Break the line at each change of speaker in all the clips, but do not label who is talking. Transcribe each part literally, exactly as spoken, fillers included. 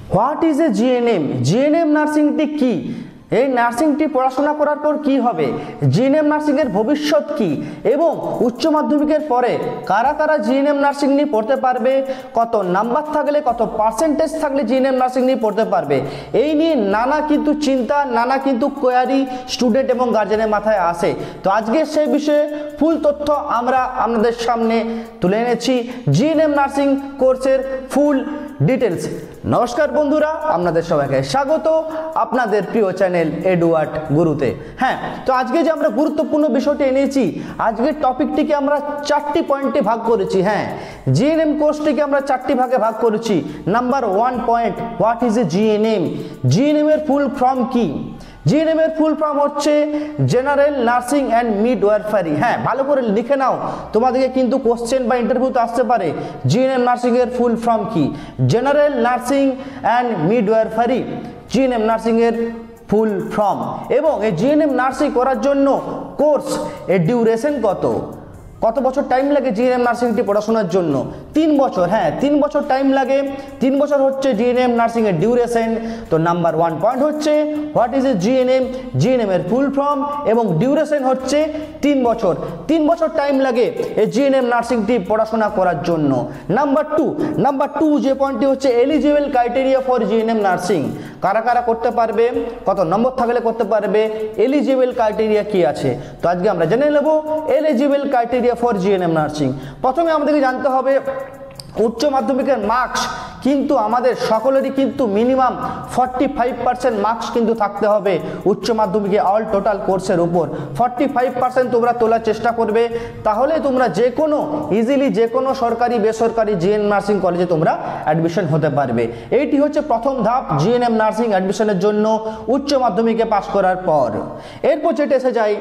What is a GNM? GNM নার্সিংটি কি? এই নার্সিংটি পড়াশোনা করার পর কি হবে? জিএনএম নার্সিংয়ের ভবিষ্যৎ কি? এবং উচ্চ মাধ্যমিকের পরে কারা কারা জিএনএম নার্সিং নিয়ে পড়তে পারবে? কত নাম্বার থাকলে, কত পার্সেন্টেজ থাকলে জিএনএম নার্সিং নিয়ে পড়তে পারবে? এই নিয়ে নানা কিন্তু চিন্তা, নানা কিন্তু কোয়ারি স্টুডেন্ট এবং গার্জেনের মাথায় আসে। তো আজকে সেই বিষয়ে ফুল তথ্য আমরা আপনাদের সামনে তুলে এনেছি, জিএনএম নার্সিং কোর্সের ফুল ডিটেলস। নমস্কার বন্ধুরা, আপনাদের সবাইকে স্বাগত আপনাদের প্রিয় চ্যানেল এডুয়ার্ড গুরুতে। হ্যাঁ, তো আজকে যে আমরা গুরুত্বপূর্ণ বিষয়টি এনেছি, আজকের টপিকটিকে আমরা চারটি পয়েন্টে ভাগ করেছি। হ্যাঁ, জিএনএম কোর্সটিকে আমরা চারটি ভাগে ভাগ করেছি। Number one point, what is a GNM? GNM এর ফুল ফর্ম কি? জিএনএম এর ফুল ফর্ম হচ্ছে জেনারেল নার্সিং অ্যান্ড মিডওয়াইফারি। হ্যাঁ, ভালো করে লিখে নাও, তোমাদেরকে কিন্তু কোশ্চেন বা ইন্টারভিউতে আসতে পারে। জিএনএম নার্সিং এর ফুল ফর্ম কি? General nursing and midwifery, GNM nursing এর ফুল ফর্ম। এবং এই জিএনএম নার্সিং করার জন্য কোর্স এর ডিউরেশন কত? কত বছর টাইম লাগে জিএনএম নার্সিংটি পড়াশোনার জন্য? তিন বছর। হ্যাঁ, তিন বছর টাইম লাগে। তিন বছর হচ্ছে জিএনএম নার্সিং এর ডিউরেশন। তো নাম্বার ওয়ান পয়েন্ট হচ্ছে what is a GNM? GNM এর ফুল ফর্ম এবং ডিউরেশন হচ্ছে তিন বছর। তিন বছর টাইম লাগে এই জিএনএম নার্সিংটি পড়াশোনা করার জন্য। নাম্বার টু, নাম্বার টু যে পয়েন্টটি হচ্ছে eligible criteria for GNM nursing. কারা কারা করতে পারবে, কত নম্বর থাকলে করতে পারবে, এলিজিবল ক্রাইটেরিয়া কি আছে? তো আজকে আমরা জেনে নেব eligible criteria for GNM nursing. প্রথমে আমাদেরকে জানতে হবে উচ্চ মাধ্যমিকের মার্কস কিন্তু আমাদের সকলেরই কিন্তু minimum forty five percent marks কিন্তু থাকতে হবে উচ্চ মাধ্যমিকে অল টোটাল কোর্সের উপর। ফর্টি ফাইভ পার্সেন্ট তোমরা তোলার চেষ্টা করবে, তাহলে তোমরা যে কোনো ইজিলি যে কোনো সরকারি বেসরকারি জিএনএম নার্সিং কলেজে তোমরা অ্যাডমিশন হতে পারবে। এইটি হচ্ছে প্রথম ধাপ জিএনএম নার্সিং অ্যাডমিশনের জন্য উচ্চ মাধ্যমিকে পাস করার পর। এরপর যেটা এসে যায়,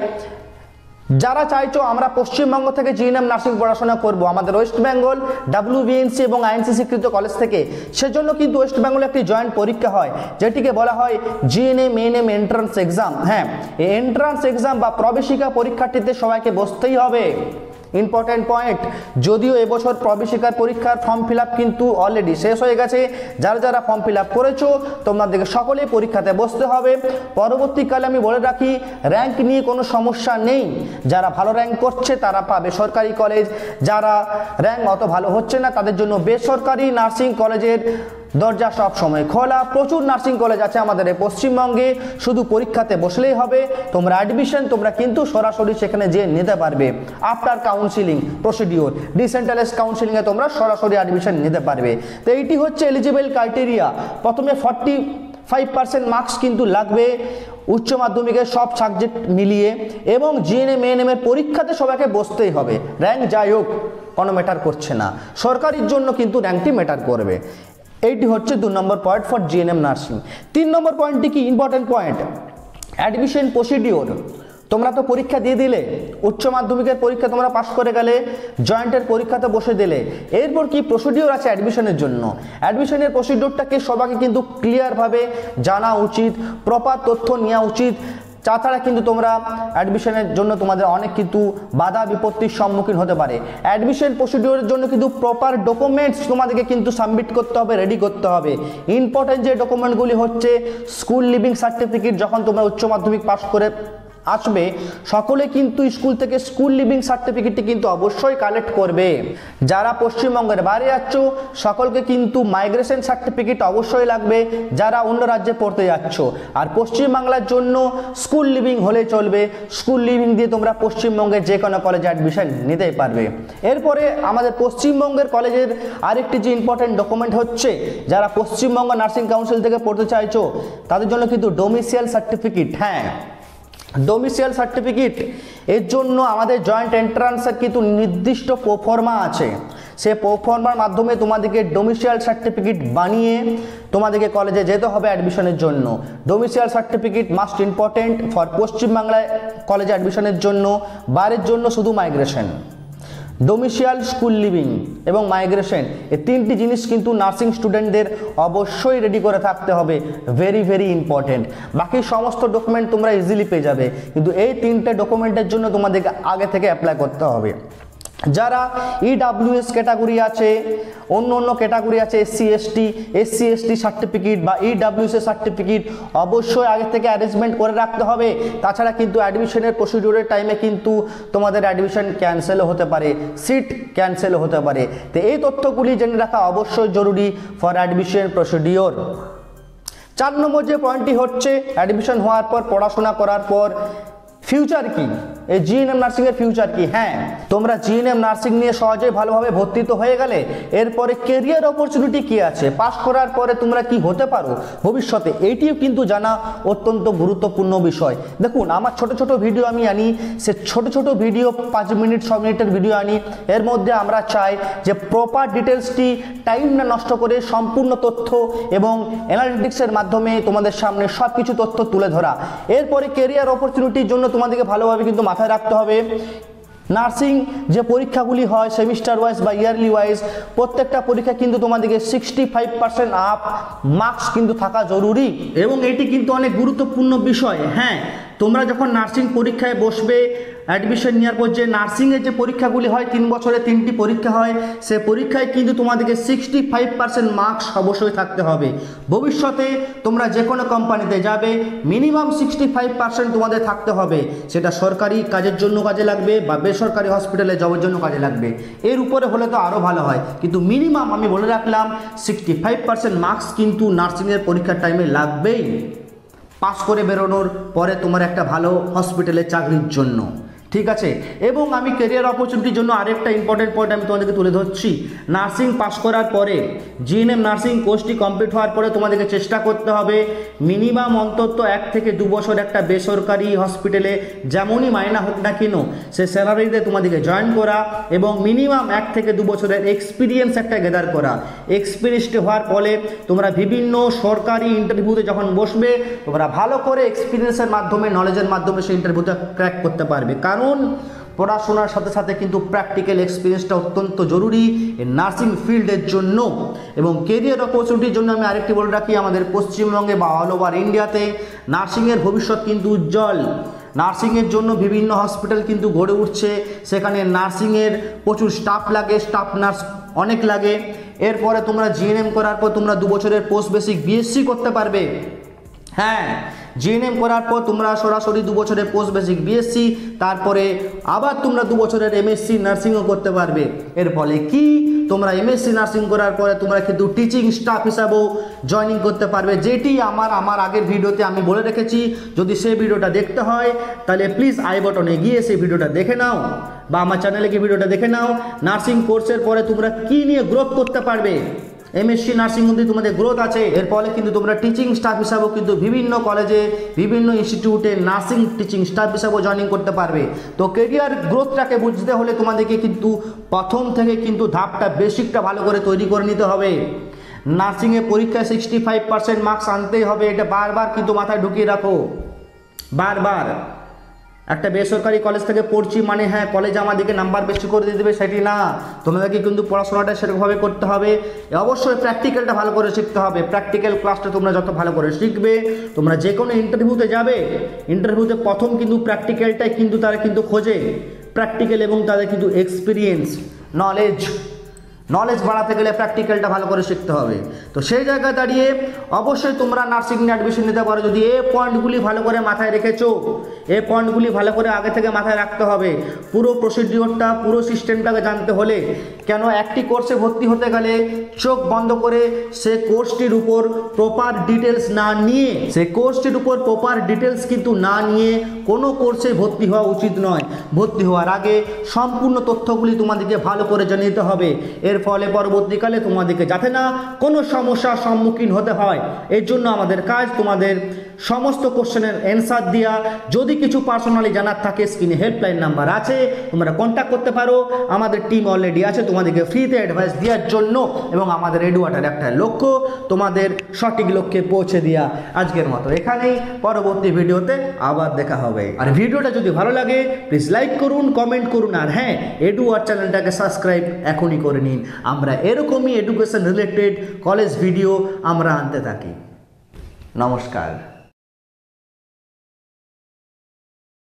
যারা চাইছো আমরা পশ্চিমবঙ্গ থেকে জিএনএম নার্সিং পড়াশোনা করব আমাদের ওয়েস্ট বেঙ্গল ডাব্লিউবিএনসি এবং আইএনসি স্বীকৃত কলেজ থেকে, সেজন্য কিন্তু ওয়েস্ট বেঙ্গলে একটি জয়েন্ট পরীক্ষা হয় যেটিকে বলা হয় জিএনএম এএনএম এন্ট্রান্স এক্সাম। হ্যাঁ, এই এন্ট্রান্স এক্সাম বা প্রবেশিকা পরীক্ষাটিতে সবাইকে বসতেই হবে। ইম্পর্টেন্ট পয়েন্ট, যদিও এবছর প্রবেশিকার পরীক্ষার ফর্ম ফিল আপ কিন্তু অলরেডি শেষ হয়ে গেছে, যারা যারা ফর্ম ফিল আপ করেছো তোমাদেরকে সকলেই পরীক্ষাতে বসতে হবে। পরবর্তীকালে আমি বলে রাখি, র্যাঙ্ক নিয়ে কোনো সমস্যা নেই। যারা ভালো র্যাঙ্ক করছে তারা পাবে সরকারি কলেজ, যারা র্যাঙ্ক অত ভালো হচ্ছে না তাদের জন্য বেসরকারি নার্সিং কলেজের দরজা সব সময় খোলা। প্রচুর নার্সিং কলেজ আছে আমাদের এই পশ্চিমবঙ্গে, শুধু পরীক্ষাতে বসলেই হবে। তোমরা অ্যাডমিশন তোমরা কিন্তু সরাসরি সেখানে যেয়ে নিতে পারবে। আফটার কাউন্সিলিং প্রসিডিওর, ডিসেন্ট্রালাইজড কাউন্সিলিংয়ে তোমরা সরাসরি অ্যাডমিশন নিতে পারবে। তো এইটি হচ্ছে এলিজিবল ক্রাইটেরিয়া। প্রথমে ফর্টি ফাইভ পার্সেন্ট মার্কস কিন্তু লাগবে উচ্চ মাধ্যমিকের সব সাবজেক্ট মিলিয়ে, এবং জিএনএম এএনএম এর পরীক্ষাতে সবাইকে বসতেই হবে। র্যাঙ্ক যাই হোক কোনো ম্যাটার করছে না, সরকারির জন্য কিন্তু র্যাঙ্কটি ম্যাটার করবে। এইটি হচ্ছে দু নম্বর পয়েন্ট ফর জিএনএম নার্সিং। তিন নম্বর পয়েন্টটি কি ইম্পর্টেন্ট পয়েন্ট, অ্যাডমিশন প্রসিডিওর। তোমরা তো পরীক্ষা দিয়ে দিলে, উচ্চ মাধ্যমিকের পরীক্ষা তোমরা পাস করে গেলে, জয়েন্টের পরীক্ষাতে বসে দিলে, এরপর কি প্রসিডিওর আছে অ্যাডমিশনের জন্য। অ্যাডমিশনের প্রসিডিওরটাকে সবাইকে কিন্তু ক্লিয়ারভাবে জানা উচিত, প্রপার তথ্য নেওয়া উচিত। তাছাড়া কিন্তু তোমরা অ্যাডমিশনের জন্য তোমাদের অনেক কিন্তু বাধা বিপত্তির সম্মুখীন হতে পারে। অ্যাডমিশন প্রসিডিওরের জন্য কিন্তু প্রপার ডকুমেন্টস তোমাদেরকে কিন্তু সাবমিট করতে হবে, রেডি করতে হবে। ইম্পর্টেন্ট যে ডকুমেন্টগুলি হচ্ছে স্কুল লিভিং সার্টিফিকেট। যখন তোমরা উচ্চ মাধ্যমিক পাস করে আসবে সকলে কিন্তু স্কুল থেকে স্কুল লিভিং সার্টিফিকেটটি কিন্তু অবশ্যই কালেক্ট করবে। যারা পশ্চিমবঙ্গের বাইরে যাচ্ছ সকলকে কিন্তু মাইগ্রেশন সার্টিফিকেট অবশ্যই লাগবে, যারা অন্য রাজ্যে পড়তে যাচ্ছ। আর পশ্চিমবাংলার জন্য স্কুল লিভিং হলে চলবে, স্কুল লিভিং দিয়ে তোমরা পশ্চিমবঙ্গের যে কোনো কলেজে অ্যাডমিশন নিতেই পারবে। এরপরে আমাদের পশ্চিমবঙ্গের কলেজের আরেকটি যে ইম্পর্টেন্ট ডকুমেন্ট হচ্ছে, যারা পশ্চিমবঙ্গ নার্সিং কাউন্সিল থেকে পড়তে চাইছো তাদের জন্য কিন্তু ডোমিসিয়াল সার্টিফিকেট। হ্যাঁ, ডোমিসিয়াল সার্টিফিকেট এর জন্য আমাদের জয়েন্ট এন্ট্রান্সের কিন্তু নির্দিষ্ট প্রোফর্মা আছে। সে প্রোফর্মার মাধ্যমে তোমাদেরকে ডোমিসিয়াল সার্টিফিকেট বানিয়ে তোমাদেরকে কলেজে যেতে হবে অ্যাডমিশনের জন্য। Domicile certificate must important for পশ্চিমবাংলায় কলেজে অ্যাডমিশনের জন্য। বাইরের জন্য শুধু মাইগ্রেশন। ডোমিসিয়াল, স্কুল লিভিং এবং মাইগ্রেশন, এই তিনটি জিনিস কিন্তু নার্সিং স্টুডেন্টদের অবশ্যই রেডি করে থাকতে হবে, ভেরি ভেরি ইম্পর্টেন্ট। বাকি সমস্ত ডকুমেন্ট তোমরা ইজিলি পেয়ে যাবে, কিন্তু এই তিনটে ডকুমেন্টের জন্য তোমাদেরকে আগে থেকে অ্যাপ্লাই করতে হবে। যারা ইডাব্লিউএস ক্যাটাগরি আছে, অন্য অন্য ক্যাটাগরি আছে, SC ST SC ST certificate বা ইডাব্লিউএস এর সার্টিফিকেট অবশ্যই আগে থেকে অ্যারেঞ্জমেন্ট করে রাখতে হবে। তাছাড়া কিন্তু অ্যাডমিশনের প্রসিডিউরের টাইমে কিন্তু তোমাদের অ্যাডমিশন ক্যান্সেলও হতে পারে, সিট ক্যান্সেলও হতে পারে। তো এই তথ্যগুলি জেনে রাখা অবশ্যই জরুরি ফর অ্যাডমিশন প্রসিডিওর। চার নম্বর যে পয়েন্টটি হচ্ছে অ্যাডমিশন হওয়ার পর, পড়াশোনা করার পর ফিউচার কি, এই জিএনএম নার্সিং এর ফিউচার কি। হ্যাঁ, তোমরা জিএনএম নার্সিং নিয়ে সহজেই ভালোভাবে ভর্তি তো হয়ে গেলে, এরপরে কেরিয়ার অপরচুনিটি কি আছে, পাস করার পরে তোমরা কি হতে পারো ভবিষ্যতে, এইটিও কিন্তু জানা অত্যন্ত গুরুত্বপূর্ণ বিষয়। দেখুন, আমার ছোট ছোট ভিডিও আমি আনি, সে ছোট ছোট ভিডিও পাঁচ মিনিট ছ মিনিটের ভিডিও আনি, এর মধ্যে আমরা চাই যে প্রপার ডিটেলসটি টাইম না নষ্ট করে সম্পূর্ণ তথ্য এবং অ্যানালিটিক্সের মাধ্যমে তোমাদের সামনে সব কিছু তথ্য তুলে ধরা। এরপরে কেরিয়ার অপরচুনিটির জন্য তোমাদেরকে ভালোভাবে কিন্তু মাথায় রাখতে হবে, নার্সিং যে পরীক্ষাগুলি হয় সেমিস্টার ওয়াইজ বা ইয়ারলি ওয়াইজ, প্রত্যেকটা পরীক্ষা কিন্তু তোমাদেরকে sixty five percent up marks কিন্তু থাকা জরুরি এবং এটি কিন্তু অনেক গুরুত্বপূর্ণ বিষয়। হ্যাঁ, তোমরা যখন নার্সিং পরীক্ষায় বসবে, অ্যাডমিশন নেওয়ার পর যে নার্সিংয়ের যে পরীক্ষাগুলি হয়, তিন বছরে তিনটি পরীক্ষা হয়, সে পরীক্ষায় কিন্তু তোমাদেরকে সিক্সটি ফাইভ পার্সেন্ট মার্কস অবশ্যই থাকতে হবে। ভবিষ্যতে তোমরা যে কোনো কোম্পানিতে যাবে, মিনিমাম সিক্সটি ফাইভ পার্সেন্ট তোমাদের থাকতে হবে, সেটা সরকারি কাজের জন্য কাজে লাগবে বা বেসরকারি হসপিটালে জবের জন্য কাজে লাগবে। এর উপরে হলে তো আরও ভালো হয়, কিন্তু মিনিমাম আমি বলে রাখলাম সিক্সটি ফাইভ পার্সেন্ট মার্কস কিন্তু নার্সিংয়ের পরীক্ষার টাইমে লাগবেই, পাস করে বেরোনোর পরে তোমার একটা ভালো হসপিটালে চাকরির জন্য। ঠিক আছে, এবং আমি ক্যারিয়ার অপরচুনিটির জন্য আরেকটা ইম্পর্টেন্ট পয়েন্ট আমি তোমাদেরকে তুলে ধরছি। নার্সিং পাস করার পরে, জিএনএম নার্সিং কোর্সটি কমপ্লিট হওয়ার পরে তোমাদেরকে চেষ্টা করতে হবে মিনিমাম অন্তত এক থেকে দু বছর একটা বেসরকারি হসপিটালে যেমনই মাইনা হোক না কেন সে স্যালারিতে তোমাদেরকে জয়েন করা এবং মিনিমাম এক থেকে দু বছরের এক্সপিরিয়েন্স একটা গেদার করা। এক্সপিরিয়েন্সড হওয়ার ফলে তোমরা বিভিন্ন সরকারি ইন্টারভিউতে যখন বসবে, তোমরা ভালো করে এক্সপিরিয়েন্সের মাধ্যমে, নলেজের মাধ্যমে সেই ইন্টারভিউটা ক্র্যাক করতে পারবে। কারণ পড়াশোনার সাথে সাথে কিন্তু প্র্যাকটিক্যাল এক্সপিরিয়েন্সটা অত্যন্ত জরুরি নার্সিং ফিল্ডের জন্য। এবং কেরিয়ার অপরচুনিটির জন্য আমি আরেকটি বলে রাখি, আমাদের পশ্চিমবঙ্গে বা অল ওভার ইন্ডিয়াতে নার্সিংয়ের ভবিষ্যৎ কিন্তু উজ্জ্বল। নার্সিংয়ের জন্য বিভিন্ন হসপিটাল কিন্তু গড়ে উঠছে, সেখানে নার্সিংয়ের প্রচুর স্টাফ লাগে, স্টাফ নার্স অনেক লাগে। এরপরে তোমরা জিএনএম করার পর তোমরা দু বছরের পোস্ট বেসিক বিএসসি করতে পারবে। হ্যাঁ, জিএনএম করার পর তোমরা সরাসরি দু বছরের পোস্ট বেসিক বিএসসি, তারপরে আবার তোমরা দু বছরের এমএসসি নার্সিংও করতে পারবে। এর ফলে কি, তোমরা এমএসসি নার্সিং করার পরে তোমরা কিন্তু টিচিং স্টাফ হিসাবেও জয়েনিং করতে পারবে, যেটি আমার আমার আগের ভিডিওতে আমি বলে রেখেছি। যদি সেই ভিডিওটা দেখতে হয় তাহলে প্লিজ আই বটনে গিয়ে সেই ভিডিওটা দেখে নাও বা আমার চ্যানেলে গিয়ে ভিডিওটা দেখে নাও। নার্সিং কোর্সের পরে তোমরা কি নিয়ে গ্রোথ করতে পারবে, এমএসসি নার্সিং মধ্যে তোমাদের গ্রোথ আছে। এর ফলে কিন্তু তোমরা টিচিং স্টাফ হিসাবেও কিন্তু বিভিন্ন কলেজে, বিভিন্ন ইনস্টিটিউটে নার্সিং টিচিং স্টাফ হিসাবেও জয়েনিং করতে পারবে। তো কেরিয়ার গ্রোথটাকে বুঝতে হলে তোমাদেরকে কিন্তু প্রথম থেকে কিন্তু ধাপটা, বেসিকটা ভালো করে তৈরি করে নিতে হবে। নার্সিংয়ে পরীক্ষায় সিক্সটি ফাইভ পার্সেন্ট মার্কস আনতেই হবে, এটা বারবার কিন্তু মাথায় ঢুকিয়ে রাখো, বারবার। একটা বেসরকারি কলেজ থেকে পড়ছি মানে হ্যাঁ কলেজ আমাদেরকে নাম্বার বেশি করে দিয়ে দেবে, সেটি না। তোমাদেরকে কিন্তু পড়াশোনাটা সেরকমভাবে করতে হবে। অবশ্যই প্র্যাকটিক্যালটা ভালো করে শিখতে হবে। প্র্যাকটিক্যাল ক্লাসটা তোমরা যত ভালো করে শিখবে, তোমরা যে কোনো ইন্টারভিউতে যাবে, ইন্টারভিউতে প্রথম কিন্তু প্র্যাকটিক্যালটাই কিন্তু তারা কিন্তু খোঁজে, প্র্যাকটিক্যাল এবং তাদের কিন্তু এক্সপিরিয়েন্স, নলেজ নলেজ বাড়াতে গেলে প্র্যাকটিক্যালটা ভালো করে শিখতে হবে। তো সেই জায়গায় দাঁড়িয়ে অবশ্যই তোমরা নার্সিং নিয়ে অ্যাডমিশন নিতে পারো যদি এই পয়েন্টগুলি ভালো করে মাথায় রেখেছো। এই পয়েন্টগুলি ভালো করে আগে থেকে মাথায় রাখতে হবে। পুরো প্রসিডিওরটা, পুরো সিস্টেমটাকে জানতে হলে, কেন একটি কোর্সে ভর্তি হতে গেলে চোখ বন্ধ করে সে কোর্সটির উপর প্রপার ডিটেলস না নিয়ে, সে কোর্সটির উপর প্রপার ডিটেলস কিন্তু না নিয়ে কোনো কোর্সে ভর্তি হওয়া উচিত নয়। ভর্তি হওয়ার আগে সম্পূর্ণ তথ্যগুলি তোমাদেরকে ভালো করে জেনে নিতে হবে। এর ফলে পরবর্তীকালে তোমাদেরকে যাতে না কোনো সমস্যার সম্মুখীন হতে হয়, এর জন্য আমাদের কাজ তোমাদের সমস্ত কোশ্চেনের অ্যান্সার দেওয়া। যদি কিছু পার্সোনালি জানার থাকে স্ক্রিনে হেল্পলাইন নাম্বার আছে, তোমরা কন্ট্যাক্ট করতে পারো। আমাদের টিম অলরেডি আছে তোমাদেরকে ফ্রিতে অ্যাডভাইস দেওয়ার জন্য, এবং আমাদের এডুয়াটার একটা লক্ষ্য তোমাদের সঠিক লক্ষ্যে পৌঁছে দেওয়া। আজকের মতো এখানেই, পরবর্তী ভিডিওতে আবার দেখা হবে। আর ভিডিওটা যদি ভালো লাগে প্লিজ লাইক করুন, কমেন্ট করুন, আর হ্যাঁ এডুয়ার চ্যানেলটাকে সাবস্ক্রাইব এখনই করে নিন। আমরা এরকমই এডুকেশন রিলেটেড কলেজ ভিডিও আমরা আনতে থাকি। নমস্কার।